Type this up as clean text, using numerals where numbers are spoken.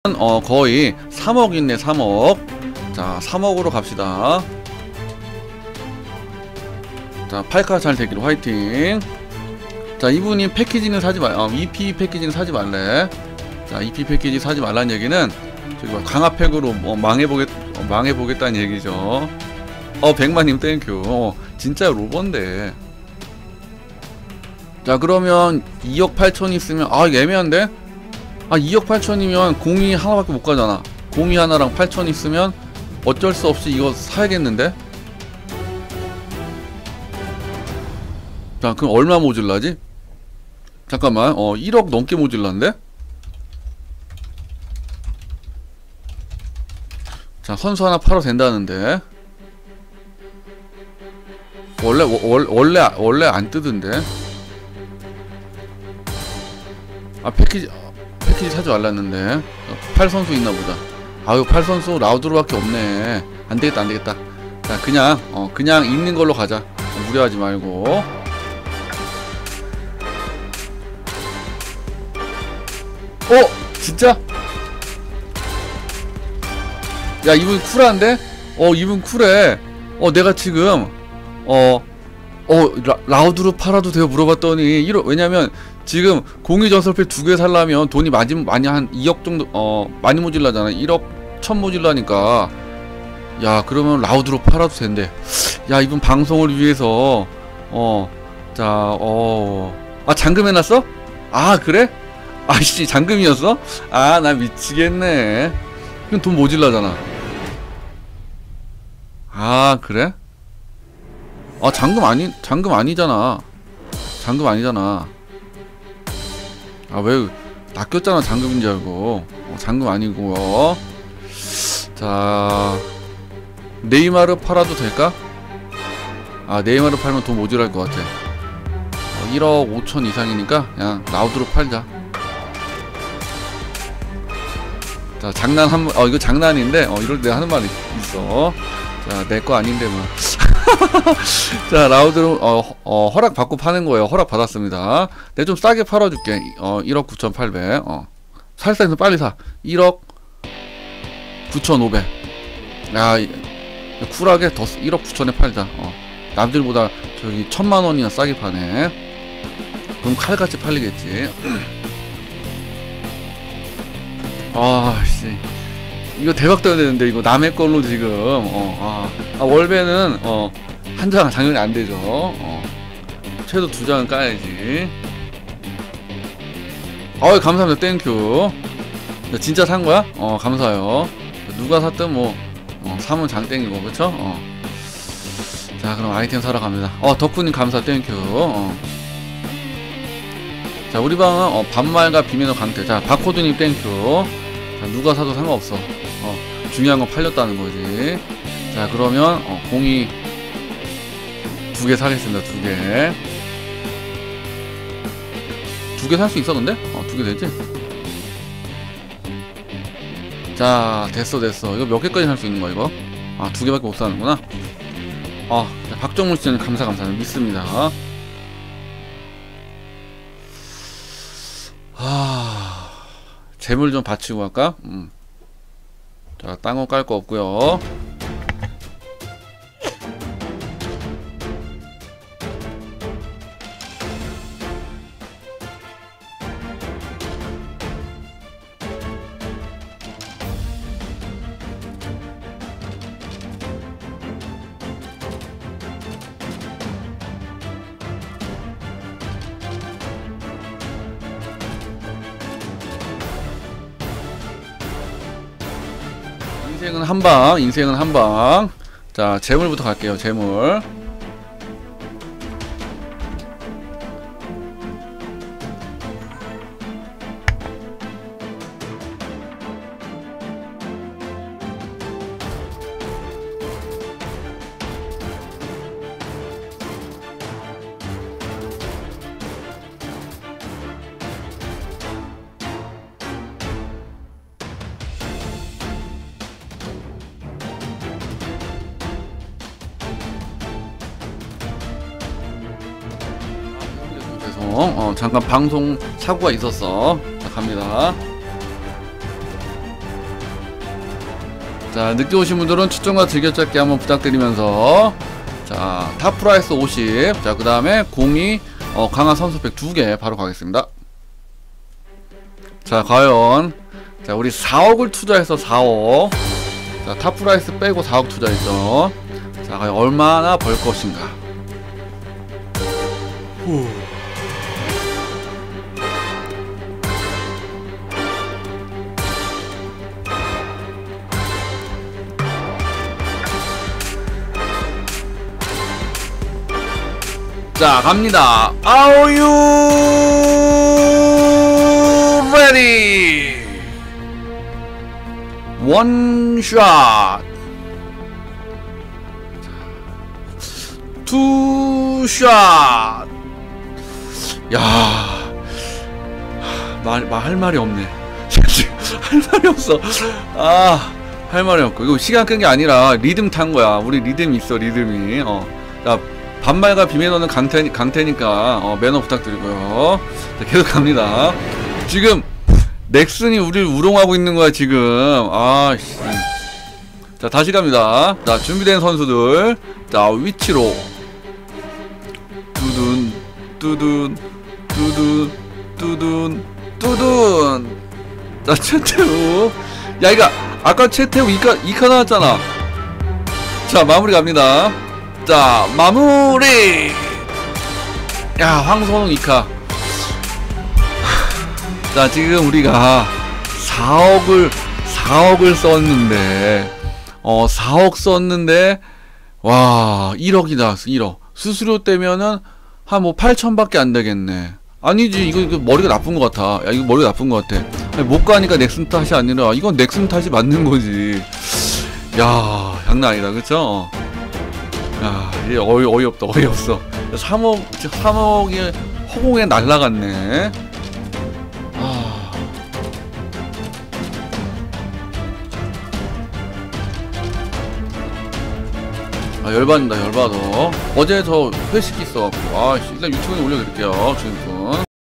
거의 3억 있네. 3억. 자 3억으로 갑시다. 자 8카 잘 되기로 화이팅. 자 이분이 패키지는 사지 말, EP 패키지는 사지 말래. 자 EP 패키지 사지 말라는 얘기는 저기 뭐 강화팩으로 망해보겠다는 얘기죠. 백만님 땡큐. 진짜 로버인데. 자 그러면 2억 8천 있으면 이거 애매한데? 2억 8천이면 공이 하나밖에 못 가잖아. 공이 하나랑 8천 있으면 어쩔 수 없이 이거 사야겠는데? 자 그럼 얼마 모질라지? 잠깐만 1억 넘게 모질란데? 자 선수 하나 팔아도 된다는데 원래 안 뜨던데. 패키지 사지 말랐는데. 팔 선수 있나 보자. 아유 팔 선수 라우드로밖에 없네. 안되겠다. 자 그냥 있는 걸로 가자. 무리하지 말고. 진짜? 야 이분 쿨한데? 이분 쿨해. 내가 지금 라우드로 팔아도 돼요 물어봤더니 왜냐면 지금 공이 전설패 2개 살려면 돈이 많이 한 2억 정도 많이 모질라잖아. 1억 1000 모질라니까. 야 그러면 라우드로 팔아도 된대. 야 이분 방송을 위해서 잠금 해놨어? 그래? 아이씨 잠금이었어? 나 미치겠네. 그럼 돈 모질라잖아. 그래? 잠금 아니잖아. 잠금 아니잖아. 왜 낚였잖아. 잠금인지 알고. 잠금 아니고요. 자 네이마르 팔아도 될까? 네이마르 팔면 돈 모질할 것 같아. 1억 5천 이상이니까 그냥 라우드로 팔자. 자 이거 장난인데 이럴 때 하는 말이 있어. 자 내 거 아닌데 뭐. 자 라우드로 허락 받고 파는 거예요. 허락 받았습니다. 내가 좀 싸게 팔아줄게. 1억 9,800. 살사 해서 빨리 사. 1억 9,500. 야 쿨하게 더 1억 9천에 팔자. 남들보다 저기 1000만원이나 싸게 파네. 그럼 칼같이 팔리겠지. 씨 이거 대박 떠야 되는데 이거 남의 걸로 지금 월배는 한 장 당연히 안 되죠. 최소 2장은 까야지. 감사합니다. 땡큐. 진짜 산 거야? 감사해요. 누가 샀든 뭐 사면 장땡이고 그쵸? 자 그럼 아이템 사러 갑니다. 덕후님 감사 땡큐. 자 우리 방은 반말과 비매너 강태. 자 바코드님 땡큐. 자 누가 사도 상관없어. 중요한 건 팔렸다는 거지. 자 그러면 공이 2개 사겠습니다. 2개. 2개 살 수 있어 근데? 2개 되지? 자 됐어. 이거 몇 개까지 살 수 있는 거야 이거? 2개밖에 못 사는구나. 자, 박정문 씨는 감사합니다. 믿습니다. 재물 좀 받치고 갈까? 자 딴 거 깔 거 없고요. 인생은 한방. 자 재물부터 갈게요. 재물. 잠깐 방송 사고가 있었어. 자 갑니다. 자, 늦게 오신 분들은 추천과 즐겨찾기 한번 부탁드리면서, 자, 탑프라이스 50. 자, 그 다음에 02 강화 선수팩 2개 바로 가겠습니다. 자, 과연, 자, 우리 4억을 투자해서 4억. 자, 탑프라이스 빼고 4억 투자했죠. 자, 과연 얼마나 벌 것인가. 후. 자, 갑니다. Are you ready? One shot. Two shot. 야, 할 말이 없네. 할 말이 없어. 아, 할 말이 없고. 이거 시간 끈 게 아니라 리듬 탄 거야. 우리 리듬이 있어, 리듬이. 자, 반말과 비매너는 강태니까 매너 부탁드리고요. 자, 계속 갑니다. 지금 넥슨이 우리를 우롱하고 있는 거야 지금. 아씨. 자, 다시 갑니다. 자, 준비된 선수들, 자, 위치로 뚜둔 뚜둔 뚜둔 뚜둔 뚜둔. 자, 최태우. 야, 이거 아까 최태우 2카 나왔잖아. 자, 마무리 갑니다. 자, 마무리. 야, 황선홍 2카. 자, 지금 우리가 4억을 썼는데 4억 썼는데 와, 1억이 나왔어. 1억. 수수료 떼면은 한 뭐 8천밖에 안 되겠네. 아니지, 이거 머리가 나쁜 것 같아. 야, 이거 머리가 나쁜 것 같아. 아니, 못 가니까 넥슨 탓이 아니라 이건 넥슨 탓이 맞는 거지. 야, 장난 아니다, 그쵸? 야, 이게 어이없다, 어이없어. 3억이 허공에 날라갔네. 아, 열받는다, 열받아. 어제 저 회식 있어갖고. 아, 일단 유튜브에 올려드릴게요, 주인분.